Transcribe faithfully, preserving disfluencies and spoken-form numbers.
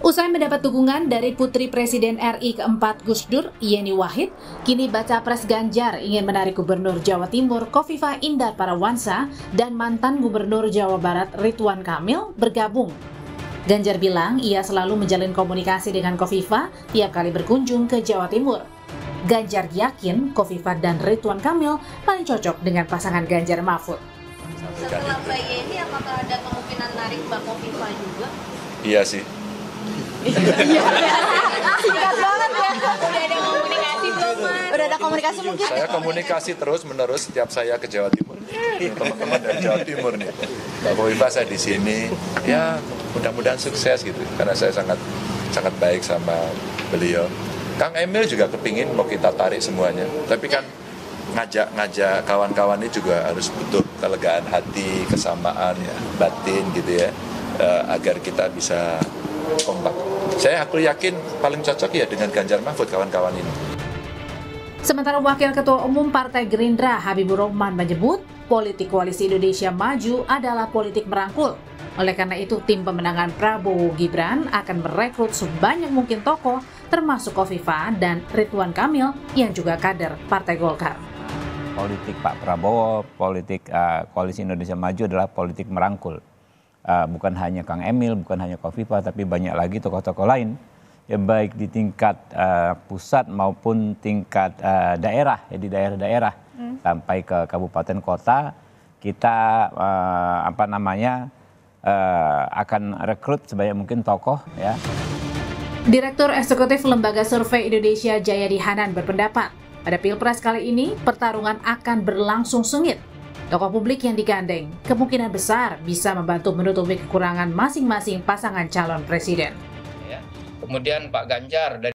Usai mendapat dukungan dari Putri Presiden R I keempat Gus Dur, Yeni Wahid, kini Baca Pres Ganjar ingin menarik Gubernur Jawa Timur Khofifah Indar Parawansa dan mantan Gubernur Jawa Barat Ridwan Kamil bergabung. Ganjar bilang ia selalu menjalin komunikasi dengan Khofifah tiap kali berkunjung ke Jawa Timur. Ganjar yakin Khofifah dan Ridwan Kamil paling cocok dengan pasangan Ganjar Mahfud. Setelah Mbak Yeni, apakah ada kemungkinan narik Mbak Khofifah juga? Iya sih. Singkat banget ya. Udah ada komunikasi belum, Mas? Udah ada komunikasi mungkin? Saya komunikasi terus menerus setiap saya ke Jawa Timur. Teman-teman dari Jawa Timur nih. Mbak Khofifah saya di sini, ya mudah-mudahan sukses gitu. Karena saya sangat sangat baik sama beliau. Kang Emil juga kepingin mau kita tarik semuanya. Tapi kan ngajak-ngajak kawan-kawan ini juga harus butuh kelegaan hati, kesamaan ya, batin gitu ya, agar kita bisa kompak. Saya aku yakin paling cocok ya dengan Ganjar Mahfud kawan-kawan ini. Sementara Wakil Ketua Umum Partai Gerindra Habibur Rahman menyebut politik Koalisi Indonesia Maju adalah politik merangkul. Oleh karena itu tim pemenangan Prabowo Gibran akan merekrut sebanyak mungkin tokoh termasuk Khofifah dan Ridwan Kamil yang juga kader Partai Golkar. Politik Pak Prabowo, politik uh, Koalisi Indonesia Maju adalah politik merangkul. Uh, bukan hanya Kang Emil, bukan hanya Khofifah, tapi banyak lagi tokoh-tokoh lain, ya baik di tingkat uh, pusat maupun tingkat uh, daerah, ya di daerah-daerah hmm. sampai ke kabupaten kota, kita uh, apa namanya uh, akan rekrut sebanyak mungkin tokoh, ya. Direktur Eksekutif Lembaga Survei Indonesia Jayadi Hanan berpendapat, pada Pilpres kali ini pertarungan akan berlangsung sengit. Tokoh publik yang digandeng kemungkinan besar bisa membantu menutupi kekurangan masing-masing pasangan calon presiden. Kemudian Pak Ganjar dari